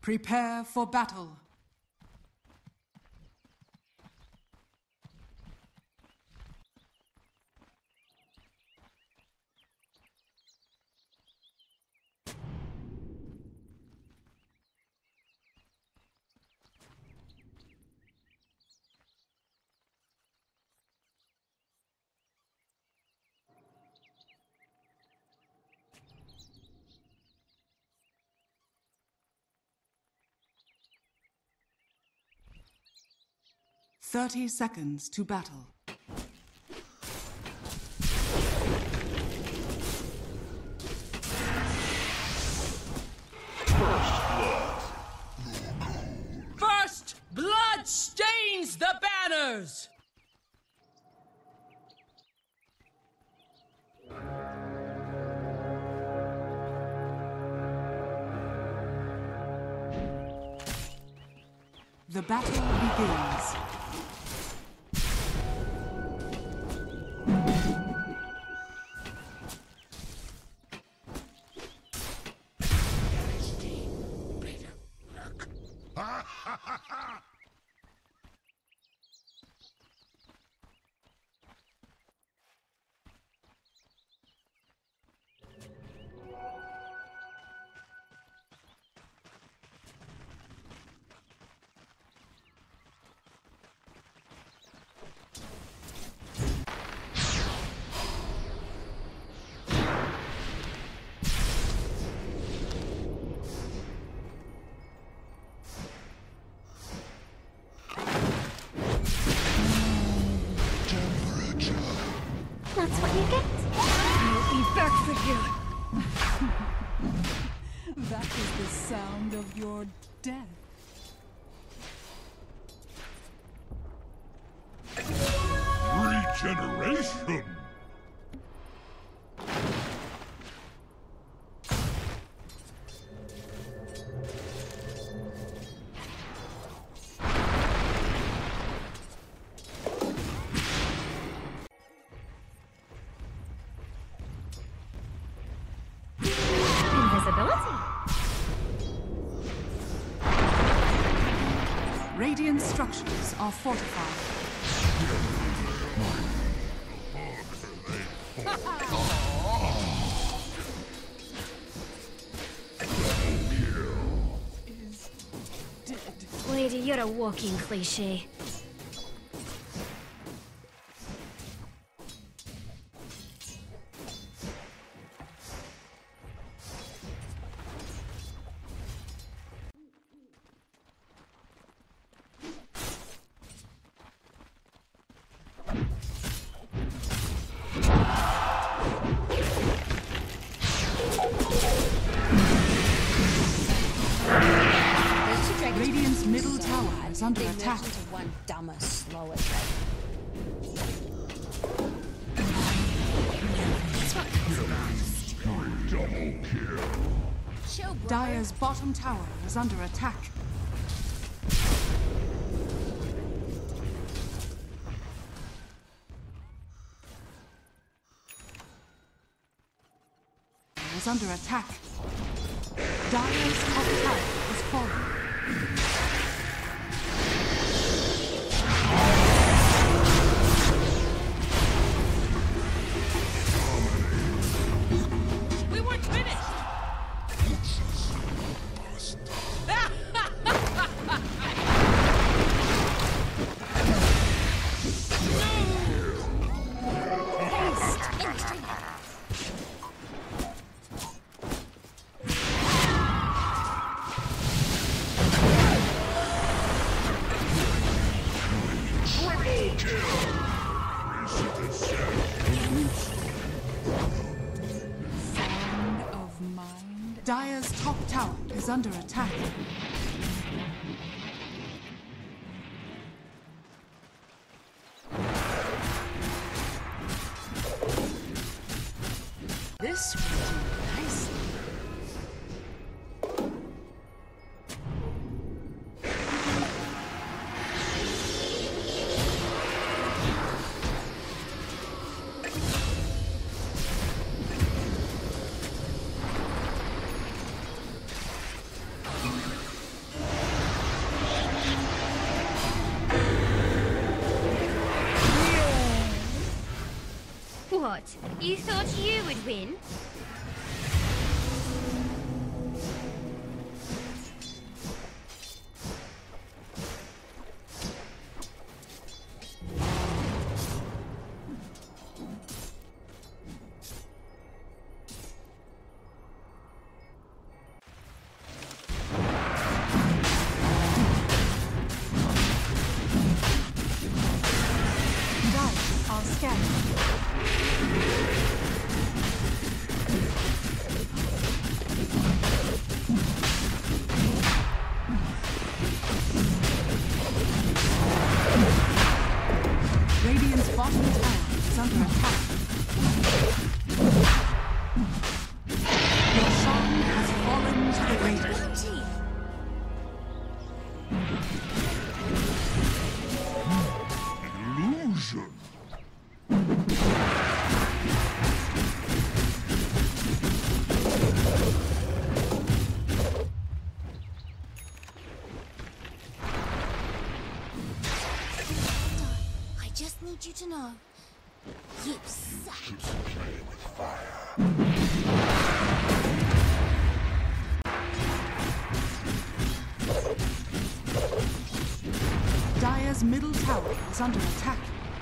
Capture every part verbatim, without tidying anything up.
Prepare for battle. Thirty seconds to battle. First blood stains the banners! The battle begins. That's what you get. You'll be back for you. That is the sound of your death. Regeneration! Radiant structures are fortified. Is dead. Lady, you're a walking cliché. Radiant's middle tower is under attack. One dumber, slower. Double kill. Dire's bottom tower is under attack. Is under attack. Dire's top tower is falling. We weren't finished! Sound of mind. Dire's top tower is under attack. This will do nicely. What? You thought you would win? Radiant's bottom tower is under attack. Your song has fallen to the Radiant. Illusion. I just need you to know. You suck. Just play with fire. Dire's middle tower is under attack.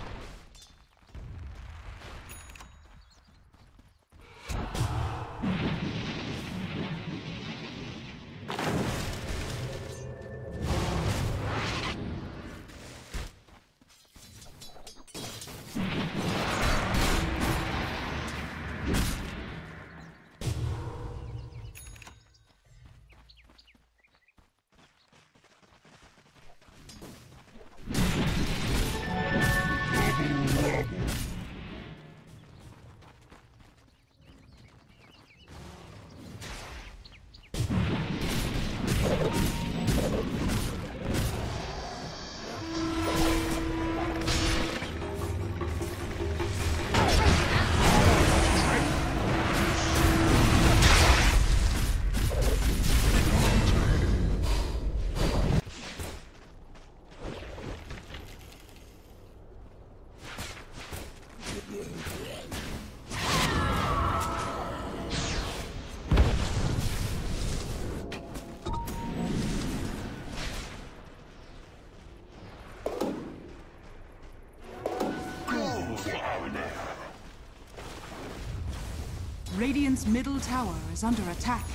Radiant's middle tower is under attack.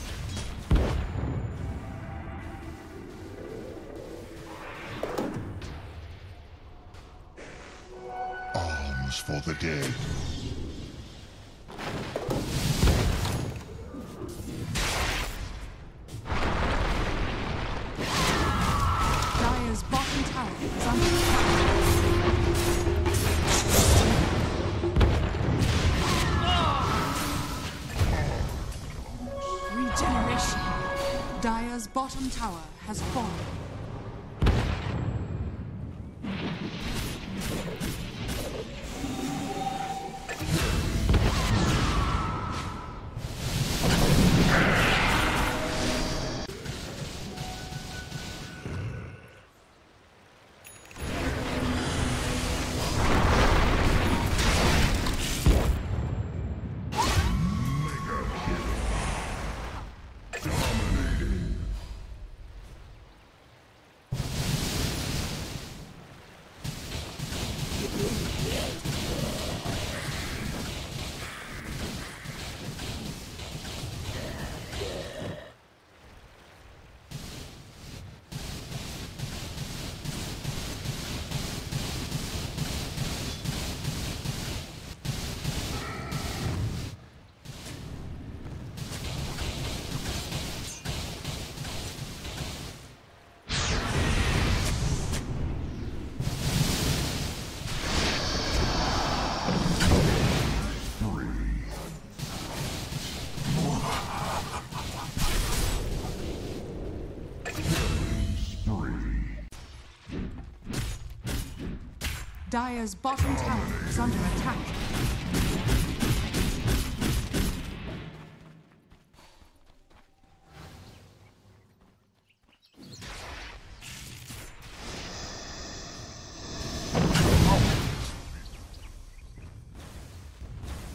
Arms for the dead. Dire's bottom tower is under attack. Regeneration. Dire's bottom tower has fallen. Dire's bottom tower is under attack.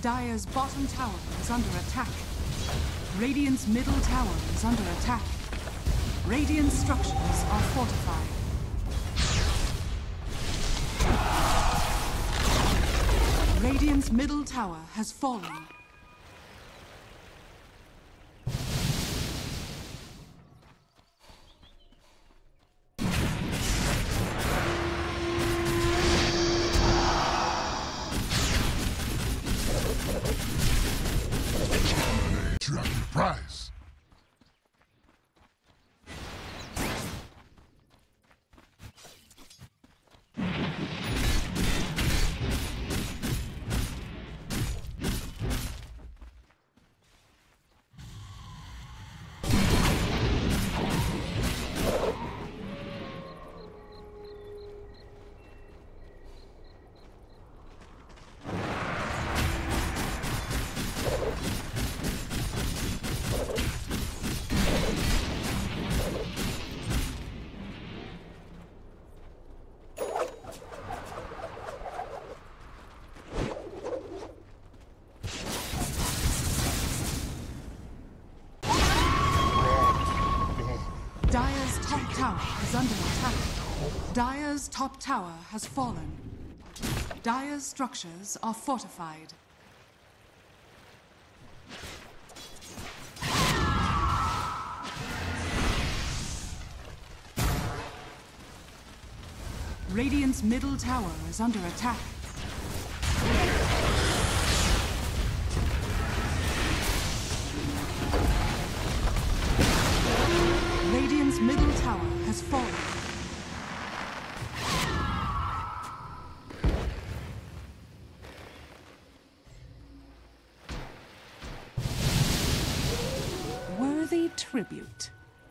Dire's bottom tower is under attack. Radiant's middle tower is under attack. Radiant structures are fortified. Radiant's middle tower has fallen. Prize. Dire's top tower is under attack. Dire's top tower has fallen. Dire's structures are fortified. Radiant's middle tower is under attack. Radiant's middle tower has fallen. Worthy tribute.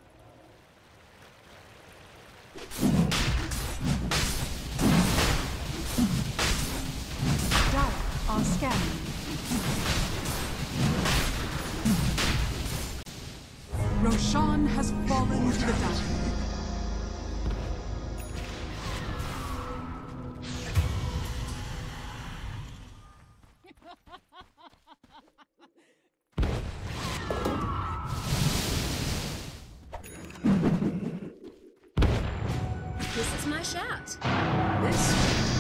Dire are scanning. Roshan has fallen to the Dire. This is my shout. This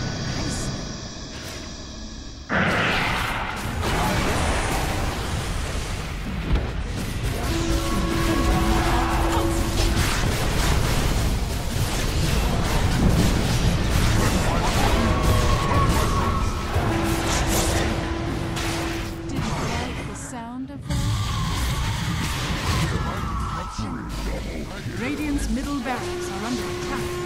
Did you like the sound of that? Radiant's middle barracks are under attack.